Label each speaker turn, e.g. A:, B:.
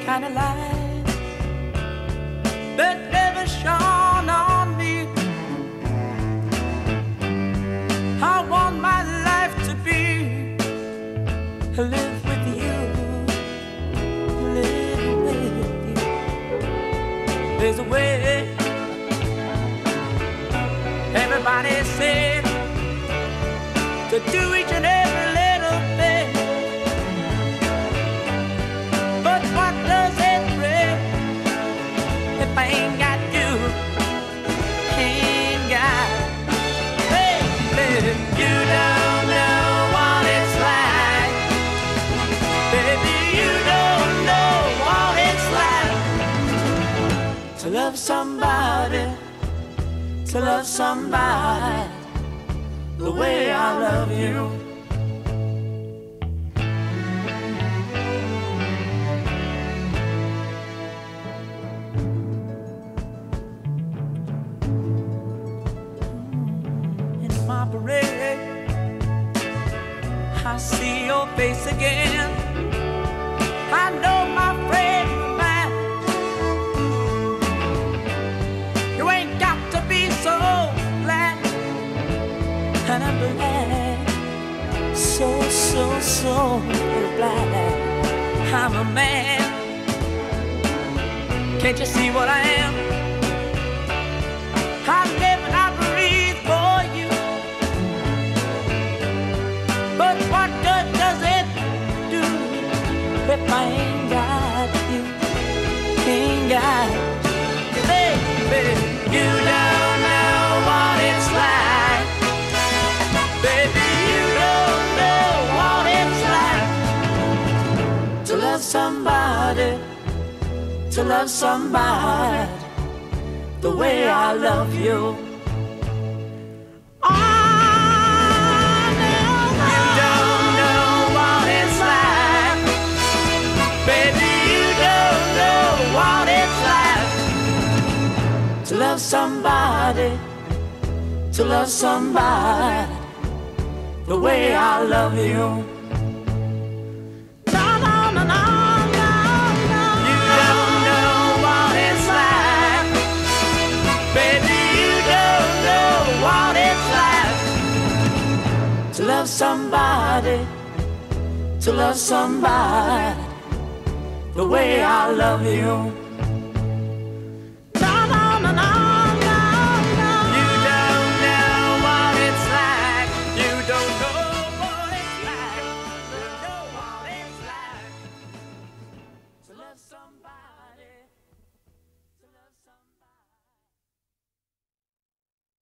A: kind of light that never shone on me. I want my life to be live with you, live with you. There's a way. Everybody said to do each and every little thing, but what does it bring if I ain't got you? Ain't got, baby, you don't know what it's like. Baby, you don't know what it's like to love somebody, to love somebody the way I love you. In my parade, I see your face again. I know my friend of mine, you ain't got to be so glad. And I'm glad, so glad I'm a man. Can't you see what I am? I live and I breathe for you. But what good does it do if I ain't got you? Ain't got you, baby. You don't know what it's like. Baby, you don't know what it's like to love somebody, to love somebody the way I love you. Oh, no, you don't know what it's like. Baby, you don't know what it's like to love somebody, to love somebody the way I love you. No, no, no, no, no, no. You don't know what it's like. Baby, you don't know what it's like to love somebody, to love somebody the way I love you.